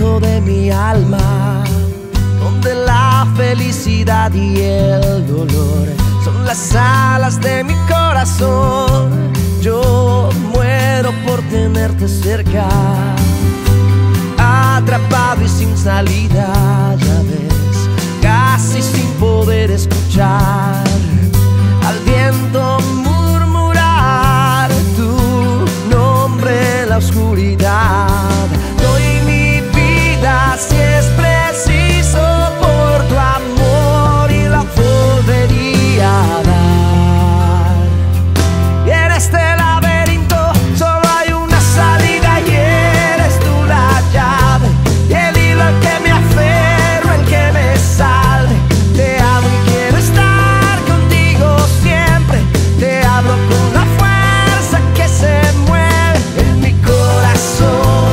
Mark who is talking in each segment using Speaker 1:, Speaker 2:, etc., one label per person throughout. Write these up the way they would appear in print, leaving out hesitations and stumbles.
Speaker 1: fondo de mi alma, donde la felicidad y el dolor son las alas de mi corazón. Yo muero por tenerte cerca, atrapado y sin salida, ya ves, casi sin poder escuchar al viento murmurar tu nombre en la oscuridad. Doy mi vida si es preciso por tu amor y la volvería a dar. Y en este laberinto solo hay una salida y eres tú la llave y el hilo al que me aferro, el que me salve. Te amo y quiero estar contigo siempre. Te hablo con la fuerza que se mueve en mi corazón,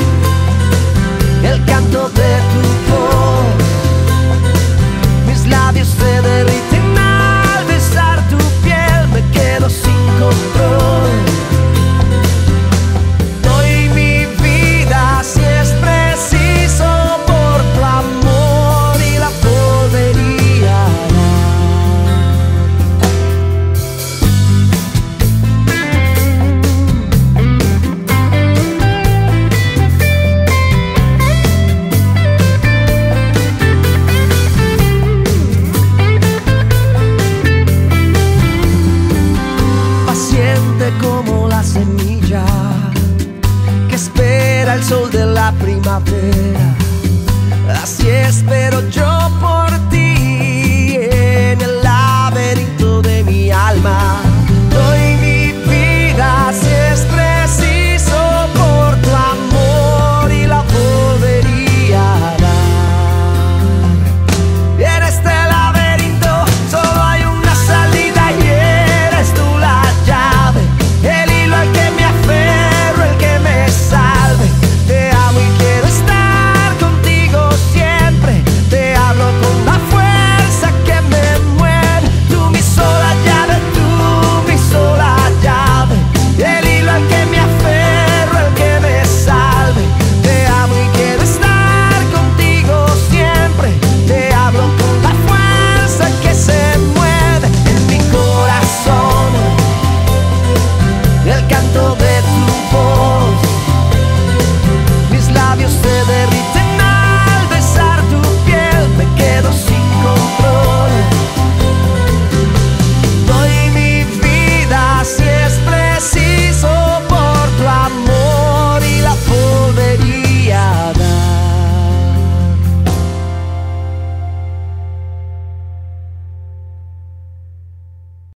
Speaker 1: el canto de tu voz. Mis labios se derriten al besar tu piel, me quedo sin control. Doy mi vida si es preciso por tu amor y la volvería a paciente como la semilla que espera el sol de la primavera, así espero yo por ti.